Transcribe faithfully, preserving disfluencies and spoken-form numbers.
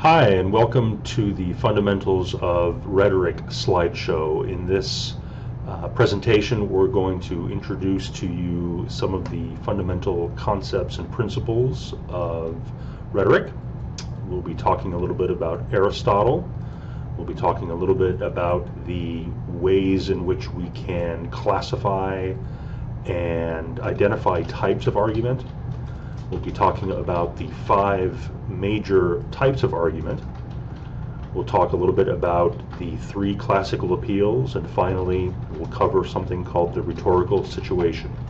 Hi, and welcome to the Fundamentals of Rhetoric slideshow. In this uh, presentation, we're going to introduce to you some of the fundamental concepts and principles of rhetoric. We'll be talking a little bit about Aristotle. We'll be talking a little bit about the ways in which we can classify and identify types of argument. We'll be talking about the five major types of argument. We'll talk a little bit about the three classical appeals, and finally we'll cover something called the rhetorical situation.